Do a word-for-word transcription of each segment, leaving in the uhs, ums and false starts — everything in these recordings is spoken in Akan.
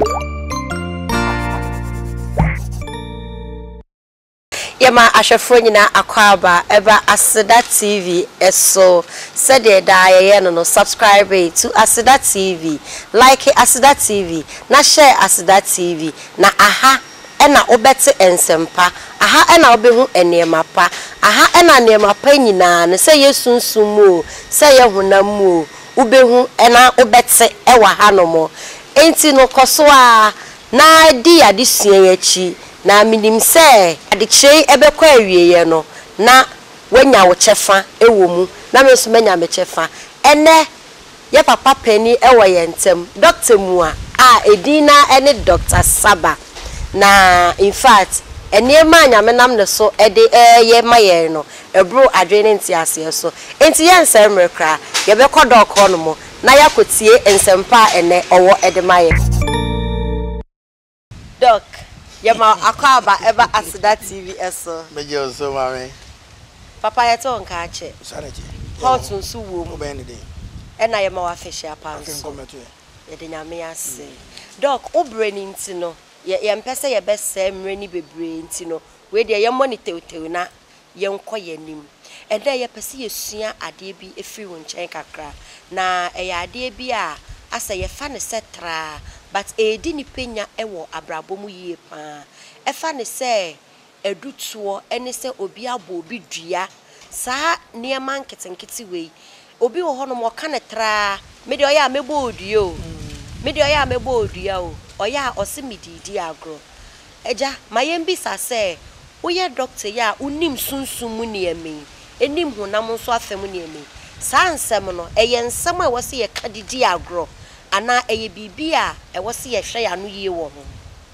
Yama ashafo nyina akwaba eba Aseda T V eso said the die no subscribe to Aseda T V, like Aseda T V, na share Aseda T V, na aha ena obete ensempa, aha ena obehu enema pa, aha ena enema pa nyina ne se yesunsumu se yehunamu ubehu ena obete ewa hanomo enti no koso a na di adesua yachi na minim se adechei ebekwa awieye no na wanya wo chefa ewo mu na me so manya me chefa ene ye papa pani ewo ye ntem doctor mu a a edina ene Doctor Sabbah na in fact ene ma nya me nam ne so ede ye maye no ebro adwene ntiase so enti ye nsem rekra ye bekọ dọkọ no mo na yakotie ensempa ene owo ede maye doc Yama akwaba eba Aseda T V eso. Mejo so mame. Papa yeto nka ache. Saraje. Hot nsu wo mu. Oben de. Ena yema wa fish apan so. Ye de nyame ase. Doc obreni nti no. Ye ye mpese ye bese mreni bebre nti no. We de ye monitor tew na ye nko ye nim. Enda ye pese ye sua ade bi efiri wo nchen kakra. Na e ya ade bi a asa ye fa ne setra. But e di ni penya ewo abrabomu yie pa efa ne se edutuo ene se obi abo obi dua sa niema nketenketi wei obi wo hono mo ka ne tra me de oya mebo oduo me de oya mebo odua o oya osimididi agro eja mayembi sa se woye doctor ya unim sunsumu niemi enim honam nso afem niemi sa nsem no eye nsem a wose ye kadidi agro ana eye bibia e wose ye hwe ya no yie wo ho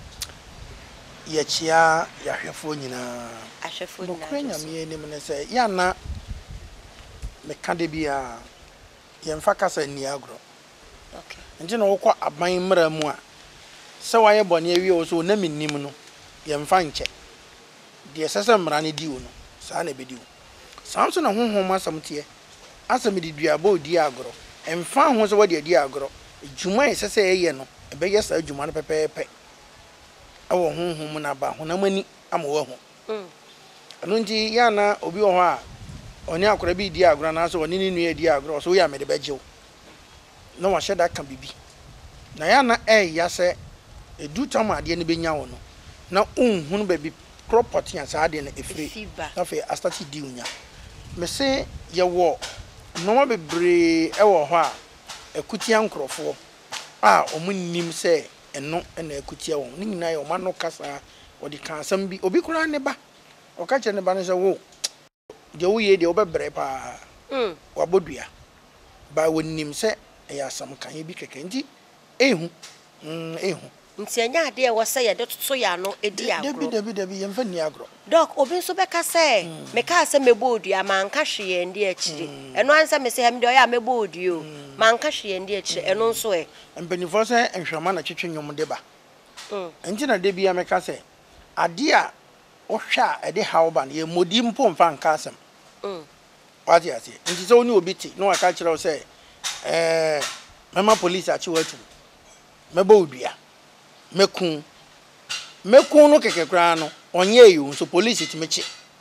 ye chia ya hwefo nyina ahwefo nyina kwenya me enim ne se ya na me kade bia ye mfa kasa ni agro okay nje no wokọ aban mra mu a se waye bone awie wo so na minnim no ye mfa nche de sese mra ne di wo no sa na bedi wo samso na honhom asamtie asam di dua ba odi agro emfa ho so wode di agro juma esese eye no ebe yesa juma no pepepe awo honhom na ba honamani amawo ho mm anu nti ya na obi wo ho a oni akora bi di agro na so oni ni nua di agro so ya me de bejew na wa sheda kan bibi na ya na eh ya se edu tam ade ne benya wo no na unhunu ba bi property an sa ade na efiri na fe astati di unya me se ye wo no ma bebre e wo ho a ekutia nkrofo a omunnim se eno na ekutia won ni nyina ye o ma no kasa odi kan asam bi obi kura ne ba o ka che ne ba ne se wo de wo ye de obebre pa mm wabodua ba wonnim se e asam kan ye bi keke nti ehu mm ehu nti anya ade e wo se ye de toto ya no edi agro debi debi debi ye mfa ni agro doc obi nso beka se me ka se mebodua man ka hwe ndi akiri eno ansa me se hem de oya mebodio man ka hwe ndi akiri eno nso e mpanifo se enhwama na twetwe nyom de ba mm nti na de bia me ka se ade a o hwa e de hawban ye modi mpo mfa nka asem mm wati ase nti se oni obi ti no aka kire o se eh mema police achi watu mebodua mekun mekun no keke kra no onye yu so police ti mechi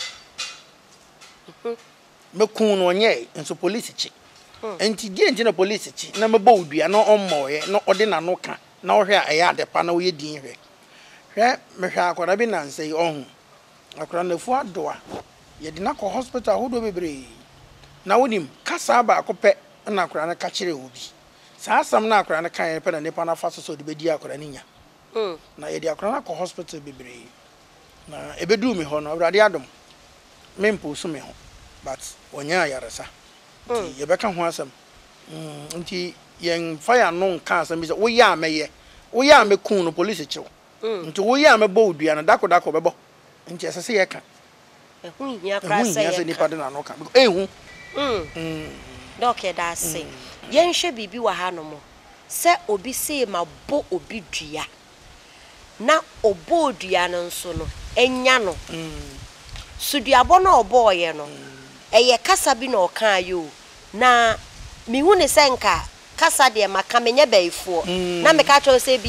mekun no onye nso police chi enti die nti na police chi na mebo odua no ommoye no ode na no ka na ohwe a ya adepa na oye din hwe hwe mehwe akwara bi na nsei ohun akwara na fu adoa ye de na ko hospital hodo bebre na wonim kasa ba akopɛ na akwara na ka kire obi saa asam na akwara na kan pe na nipa na fa so de bedi akwara ni nya mm na ye de akwara na ko hospital bebre na ebedu mi ho no awrade adom mempo so me ho but onya yaresa mm ye beka ho asam mm nti yen fire no nka asam bi se wo ya meye wo ya mekun no police chiw mm nti wo ya mebo odua na dako dako bebo nti asese ye ka ehun nya kra se ye nipa de na no ka ehun mm mm doke da se yen hwe bibi wa ha no mo se obi se ma bo obi dua na obo odua no nso no enya no mm suduabo na obo ye no eye kasa bi na oka ayo na mi hu ne senka kasa de maka menye baifo na me ka cho se bia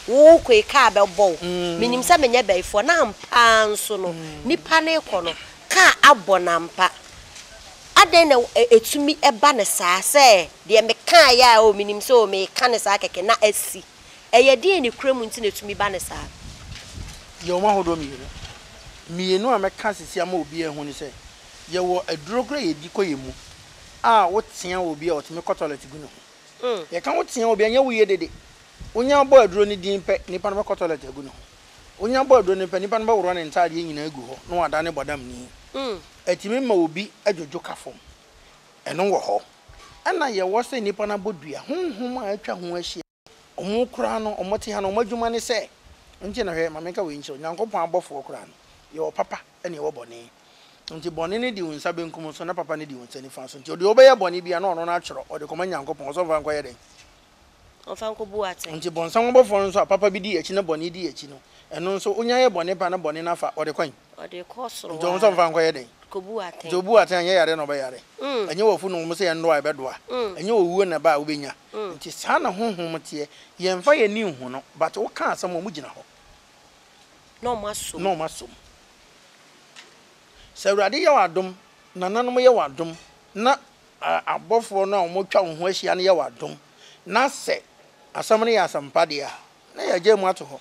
wo kwe ka be bow minim se menye beifo na ampa nso no nipa na ekọ no ka abonampa aden na etumi eba ne saa se de me kan ya o minim se o me kan ne saa keke na asi eye de ni kuramu nti na etumi ba ne saa ye o ma hodo mi yire mienu a me ka sisi ama obi ehun ni se ye wo aduro kura ye di koyemu a wo tia obi a otimi toilet gu no mm ye kan wo tia obi anya wo ye dede onya bo aduro ni din pe nipa no be toilet gu no onya bo aduro ni pe nipa no be woro ne ntade nyina gu ho no wada ne bodam ni mm etimi ma obi adwojo kafom eno wo ho ana ye wo se nipa na bodua honhom a atwa ho ahia omo kura no omo te ha no omadwuma ne se nti na hwe mameka we nchi onyankopon abofo kura no ye wo papa ene wo bone nti bone ne di unsa benkum so na papa ne di unsa ni fa so nti ode obeye bone bia na ono na atwero ode koma nyankopon so fa nkoye den onfa nko bu ate nti bonsan obofo no so papa bi di echi na bone di echi no eno nso onya ye bone pa na bone na fa ode kwan ode ko soro nti onso fa nkoye den ko bu ate nti obu ate anya yare no be yare enye wofu no mo se ye ndo a be doa enye owuo na ba obenya nti sa na honhom tie ye mfa ye ni hu no but wo ka asem mo gina ho no maso no maso Sawrade ye wadom nananom ye wadom na abofo no mo twa ho ahia ne ye wadom na se asam ne ya asampa de a na ya je mu ato ho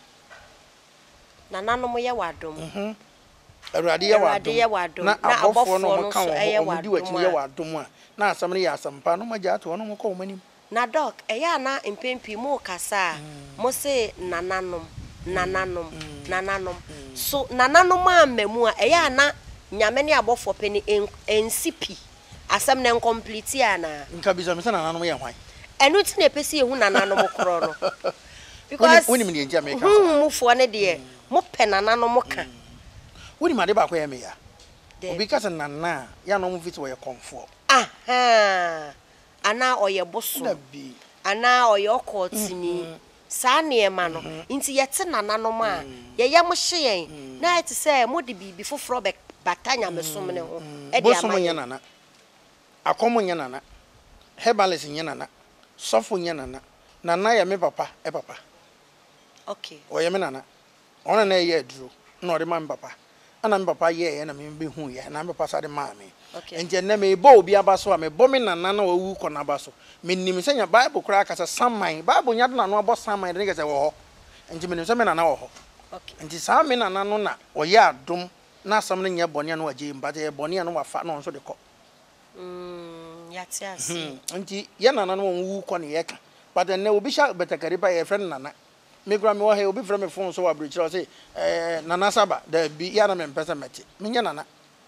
nananom ye wadom mhm Sawrade ye wadom na abofo no mo ka ho mo di wachi ye wadom a na asam ne ya asampa no ma ja ato no mo ko manim na doc eya na impempi mo kasa mo se nananom nananom nananom so nananom amemu a eya na nyame ne abofo pe ni ensipi asem na incomplete ana nka bisa me se nananom ye hwan enu ti na pesi ehu nananom kro no because woni me ne ntia me ka so mu fo ne de mo pe nananom ka woni ma de ba ko ye me ya obi ka se nana ya no mo fit wo ye komfo aha ana oye boso ana oye okotini saa niema no nti yete nananom a ye ye mo hye yen na eti se mo de bibi foforo be batanya mesom ne ho e de ama nya nana akomo nya nana hebalis nya nana sofo nya nana nana ya me papa e papa okay oye me nana ona na ye aduro na ode ma me papa ana me papa ye ye na me be hu ye na me papa sa de ma me nje na me bo obi abaso a me bo me nana na wawu ko na abaso me nim se nya bible kura akasa saman bible nya de na no abo saman de nge se wo ho nje me nim se me nana wo ho okay nje sa me nana no na oye adom na asam ne nya bone no waje mbate ye bone no wafa no nso de ko mm yati asi nti ye nana no wu ko ne ye ka but na obi sha betakari pa ye friend nana me gra me wo he obi frɛ me phone so wa bridge say eh nana Sabbah da bi ya na me mpesa meti me nya nana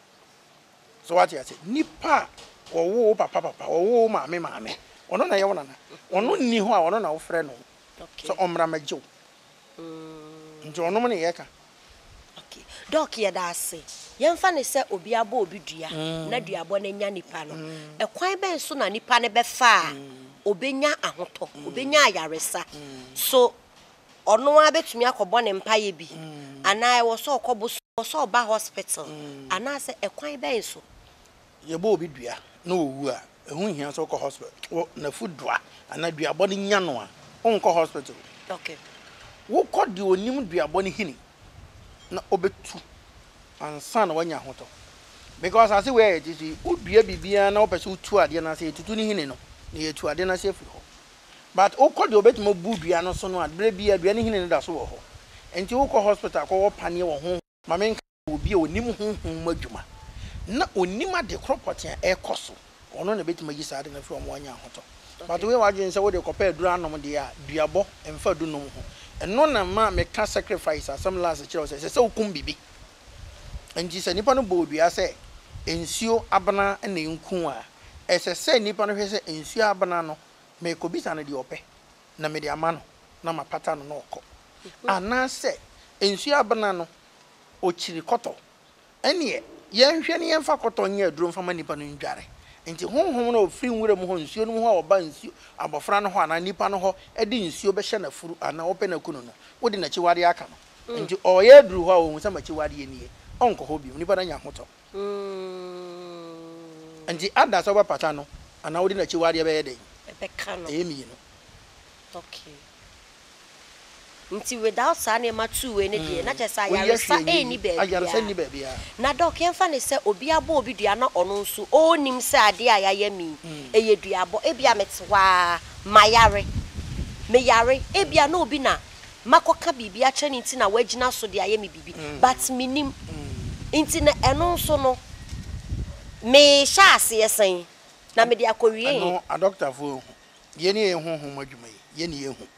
so what you say nipa wo papa papa wo ma me ma me ono na ye wo nana ono ni ho a ono na wo frɛ no so omra magjo mm nti ono mo ne ye ka doc ye da ase yemfa ne se obi abo obi dua na dua bo na nya nipa no e kwan ben so na nipa ne be fa obenya ahoto obenya ayaresa so ono a betumi akobo ne mpaye bi ana e wo so okobo so ba hospital ana se e kwan ben so ye bo obi dua na owu a ehun hia so ko hospital na fu dua ana dua bo ne nya no a onko hospital okay wo ko di onim dua bo ne hini na obetu ansa na wanya hoto because as we are titi udua bibia na opese utu ade na se tutu ni hini no na ye tu ade na se firi ho but okọ de obetimo budua no so no adre bia dua ni hini no da so wo ho enti ukọ hospital ko wo pane wo ho ma men ka obi a onim honhom madwuma na onim ade kropoti a ekoso ono na betimo yi sa ade na firi o mo wanya hoto but we wa dwen se wo de kopa adura anom de a duabo emfa du nom ho eno na ma me ka sacrifice asam last chiro se se ukum bibi enji se nipa no bodua se ensuo abana na enku a ese se nipa no hwe se ensuo abana no me ko bisa na de ope na me de ama no na mapata no no okọ ana se ensuo abana no ochiri koto ene ye nhwe ne yemfa koto nya aduro mfa ma nipa no ndware nti honhom na ofiri nwure mu ho nsuo no mu ho oba nsuo abofra no ho ana nipa no ho edi nsuo be hye na furu ana ope na kunu no wodi na chiwade aka no nti oye duru ho a wo hu ma chiwade enie onko ho bi nipa na nya hoto mm nti ada so ba pata no ana wodi na chiwade be ye den e be ka no e mi no okay nti without sa na ma two we ne de na che sa yaresa e ni ba ayaresa ni ba bia na doc yemfa ne se obi abo obi dua na ono nso onim se ade a yaye mi eye duabo e bia metwa mayare me yare e bia na obi na makoka bibia che ne nti na wagina so de aye mi bibi but minim nti na eno nso no me sha ase yesen na me de akowie no a doctor fo ye ne ehunhum adwuma yi ye ne ehu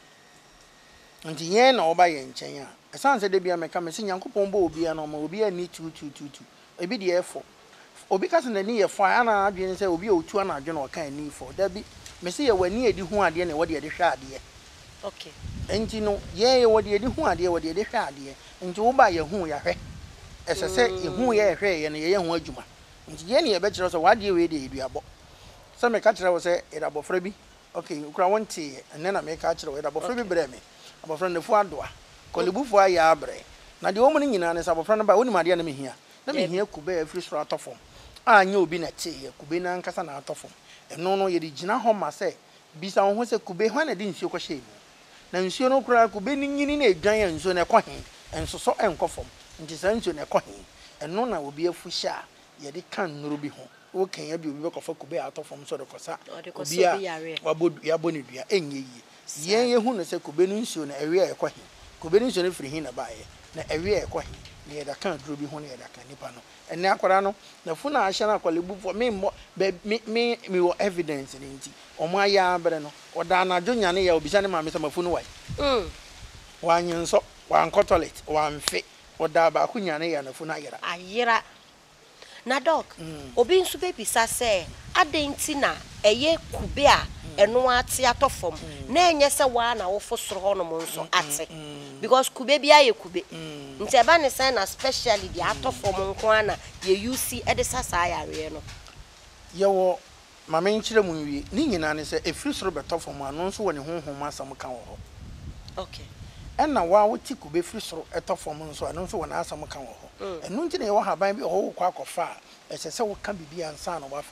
nti ye na oba ye nchen a esan se de bia meka me se Nyankopon bo obi a no ma obi ani two two two two ebi de efo obi ka se na ni ye fo a na adwen se obi otu na adwen o kan ni fo da bi me se ye wani edi hu ade na wode de hwe ade okay nti no ye ye wode edi hu ade wode de hwe ade nti wo ba ye hu ya hwe ese se ye hu ye hwe ye na ye ye hu adwuma nti ye ne ye be kire so wade we de eduabo se me ka kire wo se e da bofra bi okay ukura wonte enne na me ka kire wo e da bofra bi bre me abofra ne fu adoa kolebufu aya abre na de omu nyina ne sabofra no ba woni made na mehia na mehia kube afri soro atofom anya obi na tie kube na nkasa na atofom eno no ye de gina ho ma se bisa ho se kube ho na de nsuo ko hye na nsuo no kura kube ni nyini na edwan ya nsuo na ekɔ he enso so enkɔfom nti sa nsuo na ekɔ he eno na obi afu hya ye de kan nuru bi ho o kan ya bi obi bekofa kube atofom so de kosa obi a wabodu ya boni dua enye yi yen ye hu no se kube no nsuo na ewe ekɔ he kube no nsuo no firi hin na baaye na ewe ekɔ he na ye da kan duru bi ho na ye da kan nipa no enne akwara no na fu na ahya na akwalebufu me me me me wo evidence ni nti omo aya abere no oda na adwonya ne ya obisa ne ma me sama fu no wai mm wanyin so wan toilet wan fe oda ba kunya ne ya na fu na ayira ayira na doc obi nso be bisa se adenti na eye kube a eno ate atofom na enye se wa na wo fosoro ho no mo nso ate because kube bia ye kube nti eba ne say na specially the atofom nko ana ye use e de sasa yare no ye wo mama nkyire mu wi ni nyina ne se efiri soro betofom ano nso wo ne honhom asam kan wo ho okay enna wa wo ti kube firi soro etofom nso ano nso wo na asam kan wo ho enu nti na ye wo haban bi ho kwa akofa ese se wo ka bibia ansa na wafa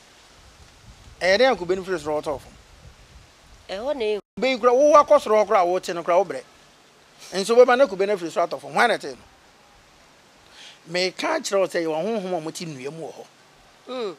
ere an kube ni firi soro etofom e ho na be kura wo akosoro kura wo ti no kura wo bre enso be ba na kube na firi soro etofom hwan na te no me ka kire wo se wo honhom mo ti nua mu wo ho mm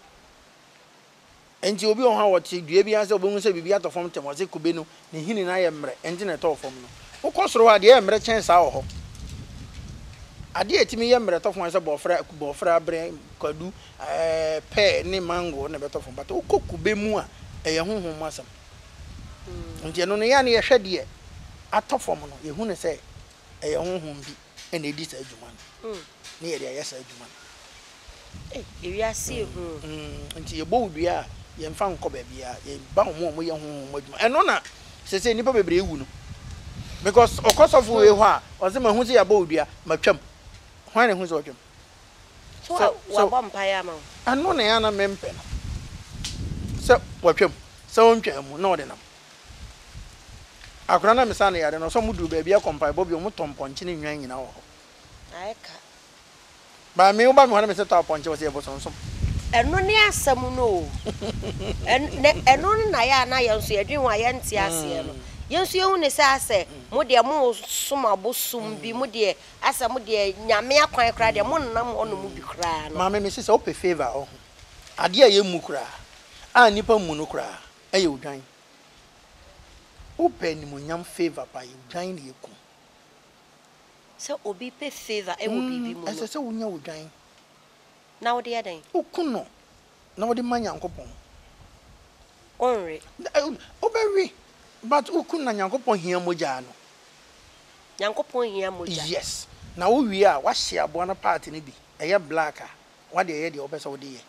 enti obi o ha wo ti dua bi anse obo se bibia etofom tem wo se kube no ne hini na ye mre enti na etofom no wo kosoro wa de ye mre chen sa wo ho ade etimi ye mre etofom se bofra bofra bre kwadu eh pe ni mango na betofom but wo kokube mu a eye honhom asam nti eno no ya na ye hwede atofom no ye hu ne se eye honhom bi ena edi sa adwuma no ne ye de aye sa adwuma eh ewi ase hu nti ye bo dua ye mfa nkɔ ba bia ye ba ho mo ye honhom adwuma eno na se se nipa bebre ewu no because okosofu we ho a o se ma hu se ya bo dua matwam hwan ne hu se otwam so wa bom paya ma eno na ya na mempe no se watwam se ontwam mu na ode nam akura na misana yare no so mudu ba bia kompai bobi mu tomponche ne nwan nyina wo ho aika ba me uba me ho na me se to ponche wo se ebo sonsom eno ne asam no eno na ya na ya nso yedwen wa ya nti ase no yenso yehu ne se ase mo de mo soma bosum bi mo de asa mo de nyame akwan kra de mo nam ono mu bi kra no ma me me se se ope favor o ade a ye mu kra a nipa mu no kra aye odwan ope ni mo nyam favor pa ye odwan ne yeku se obi pe favor e wo bibi mu no ese se wonya odwan na wo de yadan okuno na wo de manyankopon onre obewi but ukun na nyankopon hia moja no nyankopon hia moja yes na wo wi a wa hye abo na part ne bi eye black a wa de eye de obesa wo de ye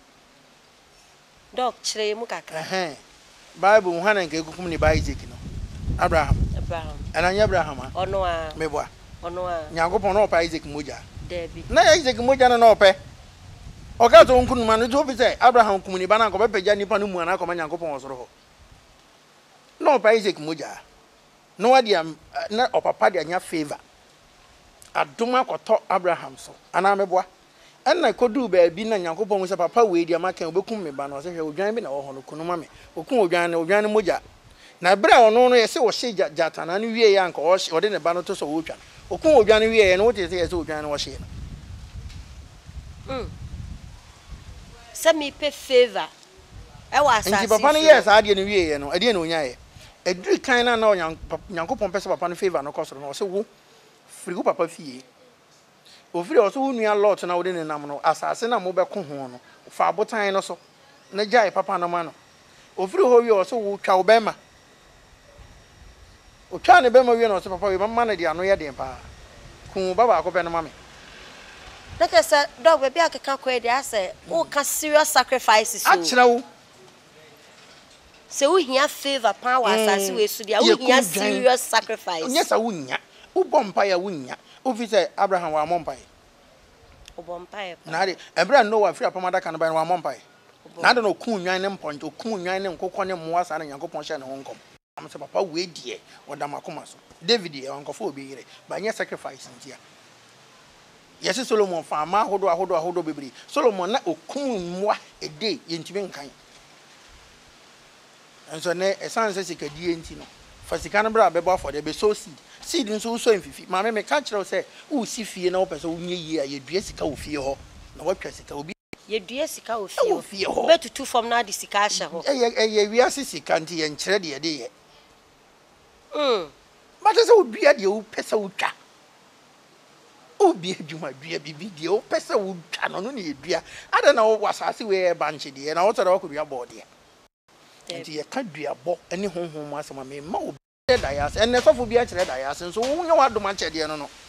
doc chire mu kakra eh bible hwana nke kukum ni ba Isaac no Abraham Abraham ana Abraham a ono a meboa ono a nyankopon no pa Isaac moja debi na Isaac moja na no pe o ka to nkunu ma no to bi say Abraham kum ni ba na ko be pagya nipa no mu ana ko ma nyankopon osoro ho no pa Isaac moja no wa dia na opapa dia nya favor adoma koto Abraham so ana meboa enna kodu ba bi na nyankopon se papa we dia maka obekum me ba na o se hwe odwan bi na wo ho no kunu ma me okun odwan na odwan ne moja na bra ono no yese wo hye jatana no wie ya nka wo wo de ne ba no to so wo twa okun odwa no wie no wo te yese odwa no wo hye no mm se me pe favor e wa asase nti papa no yes ade no wie no ade no onyaye edri kan na na nyankopon pese papa no favor no kosoro no wo se wo frigo papa fie ofiri o so wo nua lot na wo de ne nam no asase na mo be ko ho no fa abotan no so na jai papa no ma no ofiri ho wie o so wo twa wo be ma o twa ne be ma wie no so papa we mama na dia no ye den pa ku baba akopɛ no ma me that is a dog baby akeka ko e dia say o ka serious sacrifices so achira wo se wo hia favor pa wa asase we so dia wo hia serious sacrifice yes a wo nya wo bompa ya wo nya officer Abraham wa mompa o bompa e na de ebra no wa free apamada kan ba wa mompa na de no kun nwan ne mponje o kun nwan ne nkokɔ ne mmoa sa na Nyankopɔn hye ne ho nkom am se papa we die woda makoma so David e wankofo obi yire ba nya sacrifice ntia yes Solomon fa ma hodo ahodo ahodo bebri Solomon na okun mmoa ede yentimi nkan enso ne esanse sikadie nti no fa sika no bra bebo afode be so seed seed nso so mfifi ma me me ka kire se wo si fie na wo pese wo nye yi a ye dua sika wo fie ho na wo twa sika obi ye dua sika wo fie ho betutu fom na de sika ahye ho eh eh ye wiase sika nti ye nkire de ye de ye mm ma te se wo dua de wo pese wo twa obi adwuma dua bibi de wo pese wo twa no no ne ye dua ada na wo wasase we banche de na wo tara wo kodua board de nti ye ka dua bo ene honhom asema me ma wo dayas ene sofo bi a kire dayas nso wo nya wadoma chede no no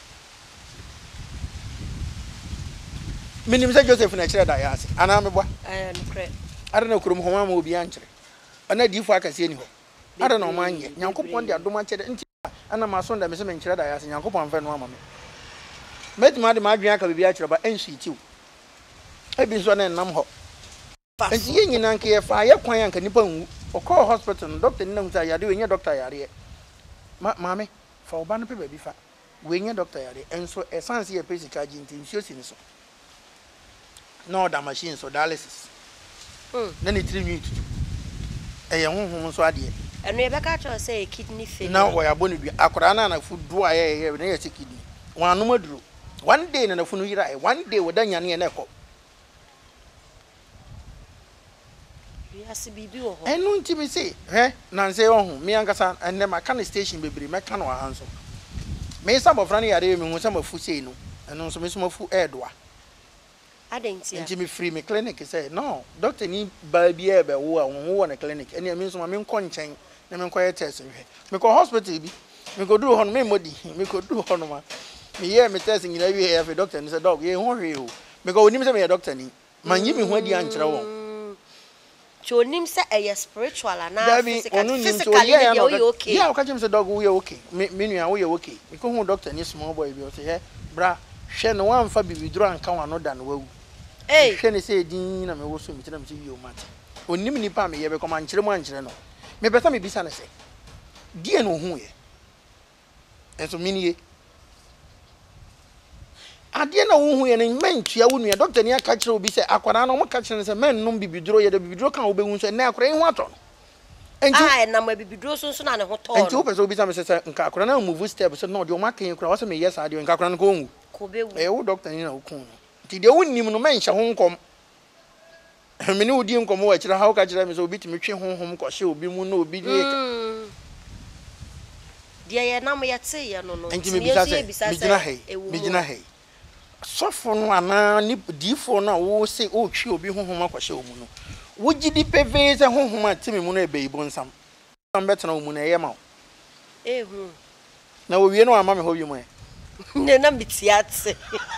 minim se Joseph na kire dayas ana me bwa eh no kre ada na kurum homa ma obi ankire ana difo akase ni ho ada na o manye Nyankopon de adoma chede nti ana ma so nda me se me kire dayas Nyankopon fa no ama me metima de ma adwen aka bi a kire ba ensu tiw ebi so na nam ho nti ye nyina nke ye fa ye kwan anka nipa nwu okọ hospital no doctor ni na nta yare we nya doctor yare ma mame fa oba no pe ba bi fa we nya doctor yare enso essence ye physical jinti nsuo si ni so no da machine so dialysis mm na ni three minutes e ye honhom so ade eno ye beka cho say kidney failure na wo ya bonu bi akora na na fu do aye ye na ye se kidney wan no maduro one day na na fu no yira one day wo da nyane na ekọ asibibi wo ho enu nti mi se he na nse ohun mi ankasa enne maka na station bebere meka no ahanso me sa bofra ne yare mi hu sa mafu sei no enu nso me so mafu edoa adentia nti mi free me clinic say no doctor ni ba bi e be wo a wo wo na clinic ene mi nso ma me nko nchen na me nko ye test hwe me ko hospital bi me ko duru ho no me modi me ko duru ho no ma me ye me test nyina wi he fe doctor ni say dog ye ho hwe o me ko onim say me ye doctor ni man yi me ho adi ankyere wo chonim se eye spiritual and physical physically you okay yeah okay me say dog we okay me me nua we okay me ko hu doctor ni small boy bi o say he bra hwe no wan fa bibiduro anka wa no da no wawu eh hwe ne say din na me wo so me tena me say wi o mate onim nipa me ye be ko man kyere mu ankyere no me beta me bisa na say die no hu ye enso minie ade na wo hu ye ne mentua wo nua doctor ni aka kire obi se akwara na mo ka kire se men num bibiduro ye de bibiduro kan obehu so na akwara hu ato enti ah na ma bibiduro so so na ne ho to enti wo pese obi sa me se nka akwara na move step so no de o makan kura wo se me yes ade nka akwara na ko hu ko bewu eh wo doctor ni na wo kun nti de wo nim no menhya ho nkom me ne odi nkom wo kire ha wo ka kire me se obi timi twe honhom ko hye obi mu na obi die ka dia ye na mo ye te ye no no enti me bisa se me gina he me gina he sofo no ana ni difo na wo se o twi obi honhom akwahye omu no wo gidi peve se honhom atimi mu no ebe ibo nsam am betena omu na ye ma eh hu na wo wie no ama me ho wi mu e ne na mitiate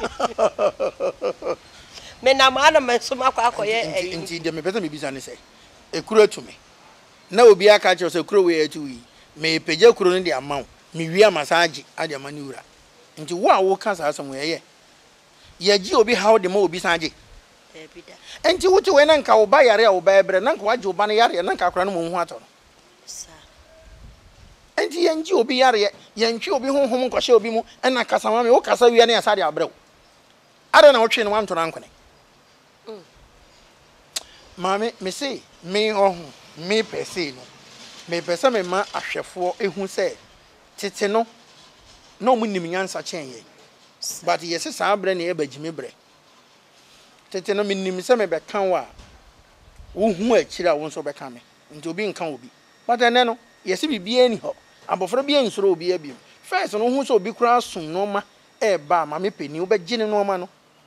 me na ma na me so makwa akoye eh nti de me beta me bisa ne se ekuro atumi na obi aka che se ekuro we atuwi me peje kuro no de amaw me wi amasaje ade amani wura nti wo a wo ka sa asem ye ye ya ji obi how de mo obi sanje eh bida enti wuti we na nka wo ba yare a wo ba ebre na nka waje wo ba na yare na nka akora no mo hu ato no sa enti ya nji obi yare ya ntwi obi honhom nkwahye obi mu na kasa ma me wo kasa wi na ya sa de abrew ada na wo twe no wanto na nkone mm mame me say me ohun me pese no me pesa me ma ahwefo ehu se tete no no mu nim nyansa chen ye but yes sa abre na e bagime bre tete no me nim se me be kan wa wo hu akira wo nso be kan me nti obi nkan obi but ene no yes bibia ni ho abofra bia nsoro obi abiem first no hu so obi kura sun no ma e ba ma me peni wo be gine no ma no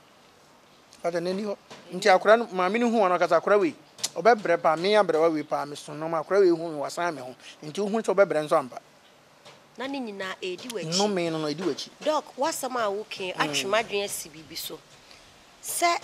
but ene ni ho nti akura ma me ni hu ono kasa akura we obebre pa me abre wa we pa me sun no ma akura we hu wasan me ho nti hu so obebre nso ampa na ni nyina edi wachi no me no no edi wachi doc wasama a woken atwemadwen asibibi so se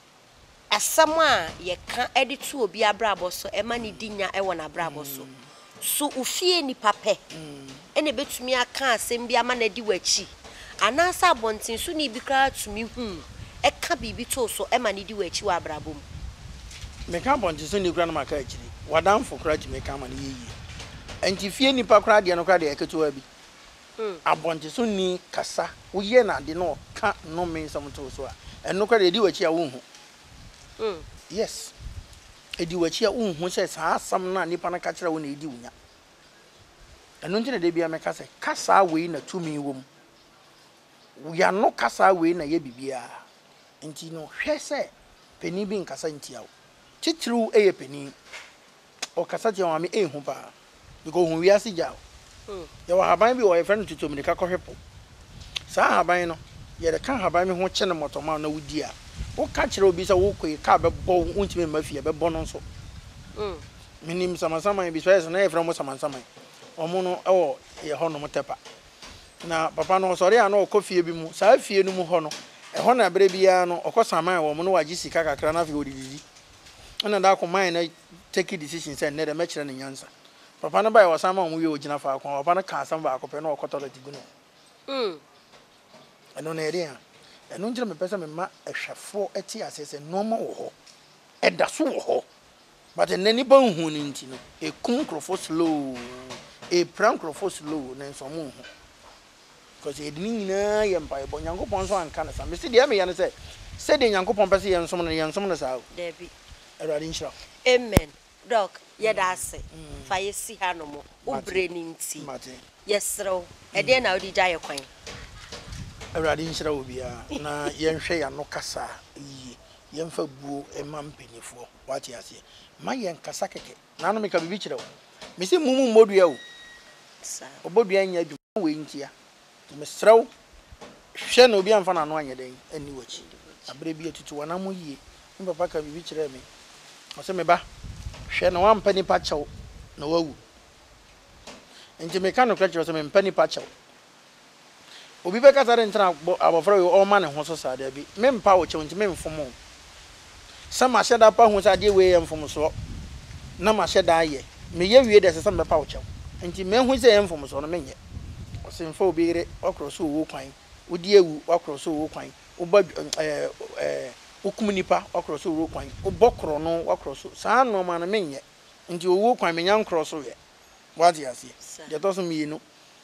asama ye ka edi tu obi abrabo so e ma ni dinya e wona abrabo so so ufie ni pape ene betumi aka asem bi ama na di wachi anasa abontin so ni bi kra tumi hu e ka bibi to so e ma ni di wachi wa abrabo mu me ka abontin so ni kra na maka akiri wadamfo kra ji me ka ma ni yiyi enti fie ni pa kra de no kra de eketo abi abontin so ni kasa wo ye na de no ka no me nsam to so a eno kra de di wachi a wo hu mm yes edi wachi a wo hu se sa asam na nipa na ka kira wo na edi wunya eno nti na de bia me ka se kasa we na tumi wom ya no kasa we na ye bibia nti no hwe se peni bi nkasa ntia wo titru eye peni o kasa je wa me ehu pa because hu wiase ja wo ya wa haban bi wo ye friend tutu mi ka kohwepo sa haban no ye de kan haban mi ho kye ne motoma na wudi a wo ka kire obi se wo koyi ka be bo untimi mafia be bo no nso mm minim samasama bi so yes na e from samasama omo no e wo ye ho no motepa na papa no sori a na okofie bi mu sa fie no mu ho no e ho na bre bia no okosaman wo mo no wagi sika kakra na fi odididi na da ko man na take decision say na de me kire ne nyansa papa no bai wasama mu ye ogina fa akon papa no ka asam ba akopɛ na okotola tiguno mm eno na ere a eno ngira me pesa me ma ehwefo eti asese normal wo ho eda so wo ho but enani ba hu ni nti no e kum crofo slow e prank crofo slow na nso mu ho because e dini nyina ye mpa e bo nyankopon so anka na sa me se de me ya ne se se de nyankopon pese ye nsom na ye nsom na sa debi erade nshira amen doc ye da ase fa ye si ha no mo obre ni nti yesro e de na odi ja ye kwan erade nshira obia na ye nhwe ya no kasa yi ye mfa buo e ma mpenifo wati ase ma ye nkasa keke na no me ka bibi kire wo me se mumu modua wo sa obodua nya adwuma we ntia me srew hwe na obi amfa na no anya den ani wachi abre bi atutu wana mo yie me papa ka bibi kire me o se me ba hwe na wampa ni pa chew na wawu nti me ka no kra kire se me mpa ni pa chew obi be ka tare ntra abofra yo o ma ne ho so sa da bi me mpa wo chew nti me mfomo sama sheda pa hu sa de we ye mfomo so na ma sheda aye me ye wie de se sa me pa wo chew nti me hu se ye mfomo so no me nye o se mfa obi re okro so wo kwan odi ewu okro so wo kwan uba eh eh ukumnipa okro so wo kwan ubokro no okro so sa no ma na me nye nti wo kwan me nya nkro so ye wadi ase de to so me no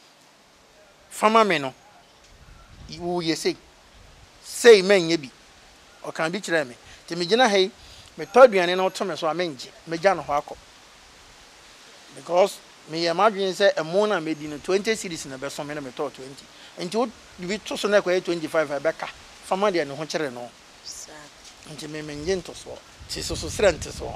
fama me no wo ye sei sei menye bi o kan bi kire me ti me gina hei me to aduane na oto me so amenje me gya no ho akọ because me ye madwen say emo na me di no twenty series na be so me na me to twenty enti wo bi to so na kwa twenty-five e be ka fama de ne ho kire no sa enti me me nje nto so ti so so srent so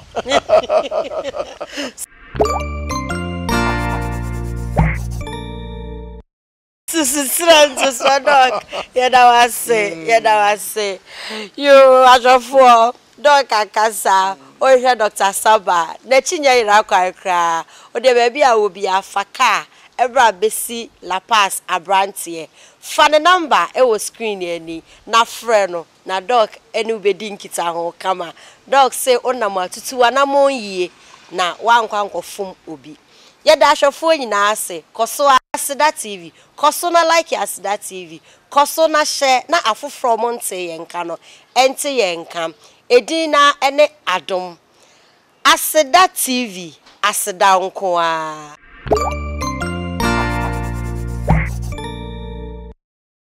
Srent so dog ye da wa say ye da wa say yo ajofo dog akasa o hwe Doctor Sabbah na chinya ira kwa kra o de ba bia wo bia faka ebra besi La Paz Abrante fa ne number e wo screen ani na frɛ no na dog eni ubedi nkita ho kama dog say onam atutu wana mon yie na wankwa nkofum obi ye da hwefo nyina ase koso Asida T V koso na like Asida T V koso na share na afofro mo nte ye nka no ente ye nka edina ene adom Asida T V asida nko a